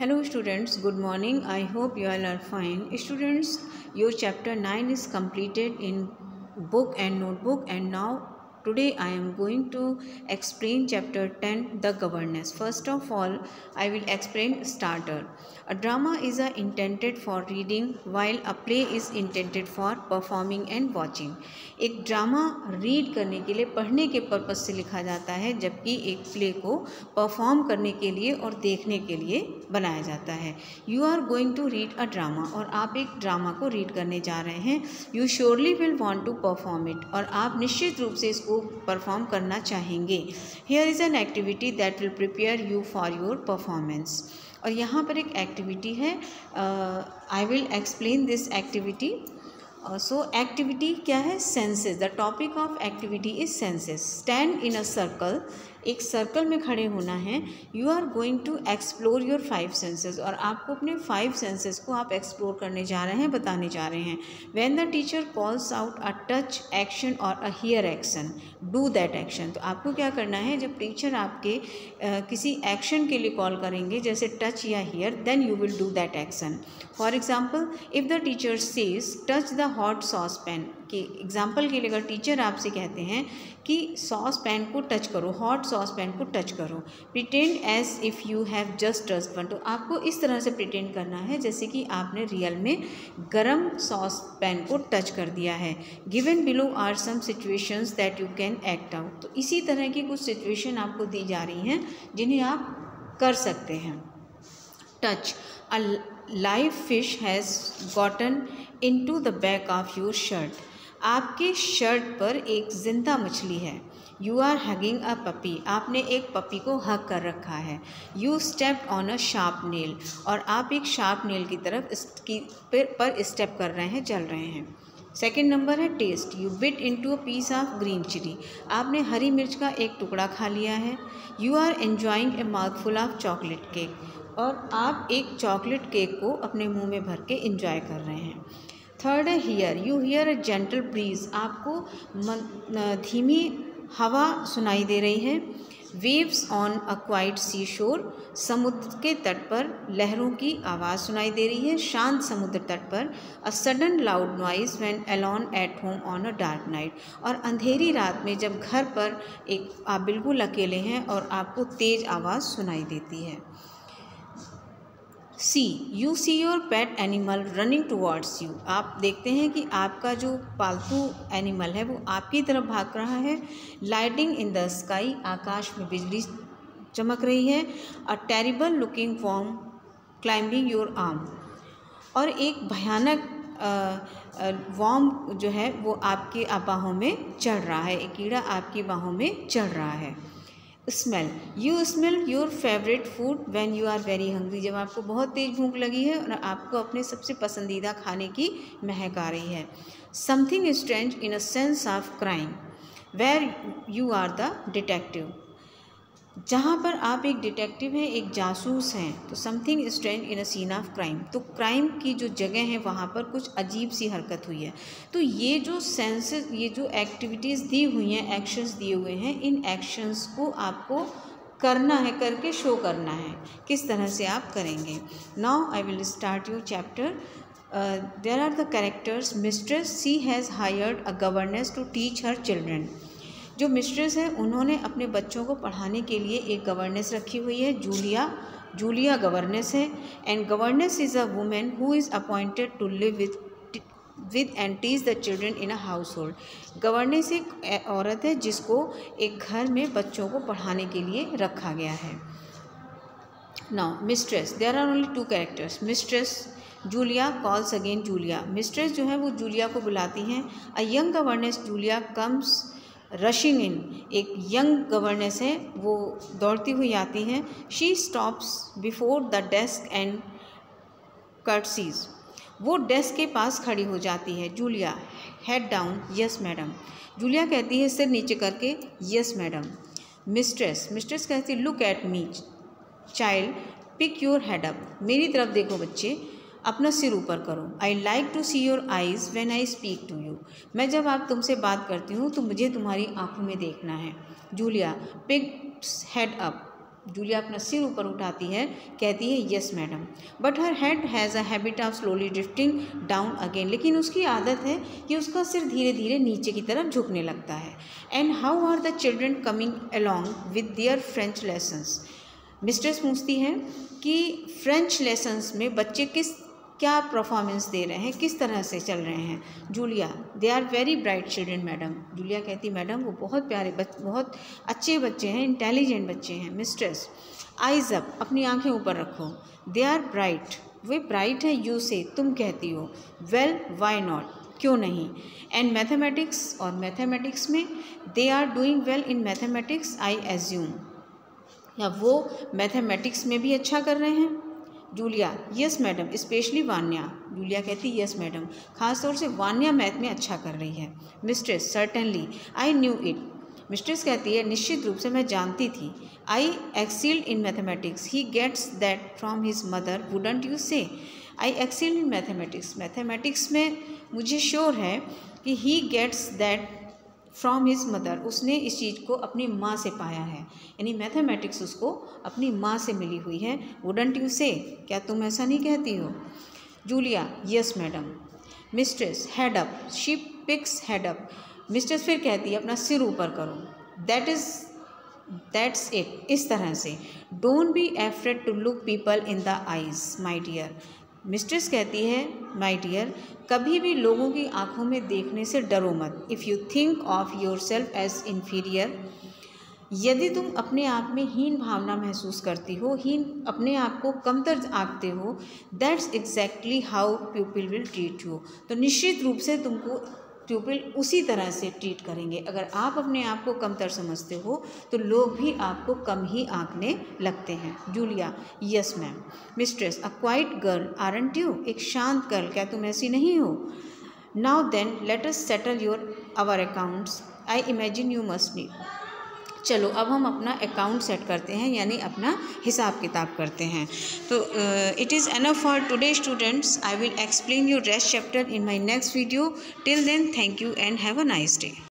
Hello students, good morning. I hope you all are fine. Students, your chapter 9 is completed in book and notebook, and now today I am going to explain chapter 10, the governess. First of all, I will explain starter. A drama is intended for reading while a play is intended for performing and watching. एक drama read करने के लिए, पढ़ने के purpose से लिखा जाता है, जबकि एक प्ले को परफॉर्म करने के लिए और देखने के लिए बनाया जाता है. You are going to read a drama, और आप एक ड्रामा को रीड करने जा रहे हैं. You surely will want to perform it, और आप निश्चित रूप से इसको परफॉर्म करना चाहेंगे. Here is an activity that will prepare you for your performance. और यहाँ पर एक एक्टिविटी है. I will explain this activity. So activity क्या है? Senses. The topic of activity is senses. Stand in a circle. एक सर्कल में खड़े होना है. You are going to explore your 5 senses, और आपको अपने 5 सेंसेस को आप एक्सप्लोर करने जा रहे हैं, बताने जा रहे हैं. When the teacher calls out a touch action और a hear action, do that action. तो आपको क्या करना है? जब टीचर आपके किसी एक्शन के लिए कॉल करेंगे, जैसे टच या hear, then you will do that action. For example, if the teacher says touch the hot saucepan, कि एग्जाम्पल के लिए अगर टीचर आपसे कहते हैं कि सॉस पैन को टच करो, हॉट सॉस पैन को टच करो, pretend as if you have just touched one. तो आपको इस तरह से प्रिटेंड करना है जैसे कि आपने रियल में गरम सॉस पैन को टच कर दिया है. Given below are some situations that you can act out. तो इसी तरह की कुछ सिचुएशन आपको दी जा रही हैं जिन्हें आप कर सकते हैं. Touch. A live fish has gotten into the back of your shirt. आपके शर्ट पर एक जिंदा मछली है. You are hugging a puppy. आपने एक पपी को हग कर रखा है. You stepped on a sharp nail. और आप एक शार्प नेल की तरफ पर स्टेप कर रहे हैं, चल रहे हैं. सेकेंड नंबर है taste. You bit into a piece of green chilli. आपने हरी मिर्च का एक टुकड़ा खा लिया है. You are enjoying a mouthful of chocolate cake. और आप एक चॉकलेट केक को अपने मुंह में भर के इंजॉय कर रहे हैं. थर्ड है hear. You hear a gentle breeze. आपको धीमी हवा सुनाई दे रही है. Waves on a quiet seashore. समुद्र के तट पर लहरों की आवाज़ सुनाई दे रही है, शांत समुद्र तट पर. A sudden loud noise when alone at home on a dark night. और अंधेरी रात में जब घर पर आप बिल्कुल अकेले हैं और आपको तेज़ आवाज़ सुनाई देती है. See. You see your pet animal running towards you. आप देखते हैं कि आपका जो पालतू एनिमल है वो आपकी तरफ भाग रहा है. Lightning in the sky. आकाश में बिजली चमक रही है. A terrible looking form climbing your arm. और एक भयानक वॉर्म जो है वो आपकी बाहों में चढ़ रहा है. एक कीड़ा आपकी बाहों में चढ़ रहा है. Smell. You smell your favourite food when you are very hungry. जब आपको बहुत तेज़ भूख लगी है और आपको अपने सबसे पसंदीदा खाने की महक आ रही है. Something strange in a sense of crime where you are the detective. जहाँ पर आप एक डिटेक्टिव हैं, एक जासूस हैं, तो something strange in a scene of crime. तो क्राइम की जो जगह है वहाँ पर कुछ अजीब सी हरकत हुई है. तो ये जो सेंसेस, ये जो एक्टिविटीज़ दी हुई हैं, एक्शंस दिए हुए हैं, इन एक्शंस को आपको करना है, करके शो करना है. किस तरह से आप करेंगे? Now I will start your chapter. There are the characters. Mistress. She has hired a governess to teach her children. जो मिस्ट्रेस है उन्होंने अपने बच्चों को पढ़ाने के लिए एक गवर्नेस रखी हुई है. जूलिया गवर्नेस है. And governess is a women who is appointed to live with and teach the children in a household. Governess एक औरत है जिसको एक घर में बच्चों को पढ़ाने के लिए रखा गया है. Now mistress. There are only 2 characters. Mistress. Julia calls again Julia. Mistress जो है वो जूलिया को बुलाती हैं. A young governess Julia comes rushing in. एक यंग गवर्नेस है, वो दौड़ती हुई आती है. She stops before the desk and curtsies. वो डेस्क के पास खड़ी हो जाती है. Julia. Head down. Yes madam. Julia कहती है सिर नीचे करके, यस मैडम. मिस्ट्रेस कहती है look at me child, pick your head up. मेरी तरफ देखो बच्चे, अपना सिर ऊपर करो. I like to see your eyes when I speak to you. मैं जब आप तुमसे बात करती हूँ तो मुझे तुम्हारी आंखों में देखना है. Julia. Pick head up. Julia अपना सिर ऊपर उठाती है, कहती है yes madam, but her head has a habit of slowly drifting down again, लेकिन उसकी आदत है कि उसका सिर धीरे धीरे नीचे की तरफ झुकने लगता है। And how are the children coming along with their French lessons, mistress पूछती है कि फ्रेंच लेसन्स में बच्चे क्या परफॉर्मेंस दे रहे हैं, किस तरह से चल रहे हैं। Julia, they are very bright children madam, Julia कहती मैडम वो बहुत प्यारे बहुत अच्छे बच्चे हैं, इंटेलिजेंट बच्चे हैं। मिस्ट्रेस, आइज अप, अपनी आंखें ऊपर रखो, दे आर ब्राइट, वे ब्राइट है, यू से, तुम कहती हो, वेल वाई नॉट, क्यों नहीं। एंड मैथमेटिक्स, और मैथमेटिक्स में, they are doing well in mathematics I assume, या वो मैथमेटिक्स में भी अच्छा कर रहे हैं। Julia, yes madam, specially Vanya, Julia कहती यस मैडम, खासतौर से वान्या मैथ में अच्छा कर रही है। Mistress, certainly I knew it, mistress कहती है निश्चित रूप से मैं जानती थी। I excelled in mathematics, he gets that from his mother, wouldn't you say. I excelled in mathematics, mathematics में मुझे श्योर है कि he gets that from his mother, उसने इस चीज़ को अपनी माँ से पाया है, यानी मैथमेटिक्स उसको अपनी माँ से मिली हुई है। वुडंट यू से, क्या तुम ऐसा नहीं कहती हो। Julia, yes madam. Mistress, head up, she picks head up, mistress फिर कहती है अपना सिर ऊपर करो, दैट्स इट, इस तरह से। Don't be afraid to look people in the eyes my dear, mistress कहती है माय डियर, कभी भी लोगों की आंखों में देखने से डरो मत। If you think of yourself as inferior, यदि तुम अपने आप में हीन भावना महसूस करती हो, अपने आप को कमतर आंकते हो, that's exactly how people will treat you, तो निश्चित रूप से तुमको पीपल उसी तरह से ट्रीट करेंगे। अगर आप अपने आप को कमतर समझते हो तो लोग भी आपको कम ही आंकने लगते हैं। Julia, yes ma'am. Mistress, a quiet girl aren't you, एक शांत गर्ल, क्या तुम ऐसी नहीं हो। Now then let us settle our accounts, I imagine you must need, चलो अब हम अपना अकाउंट सेट करते हैं, यानी अपना हिसाब किताब करते हैं। तो it is enough for today students, I will explain you rest chapter in my next video. Till then, thank you and have a nice day.